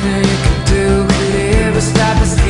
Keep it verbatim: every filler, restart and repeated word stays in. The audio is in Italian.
nothing you can do could ever stop us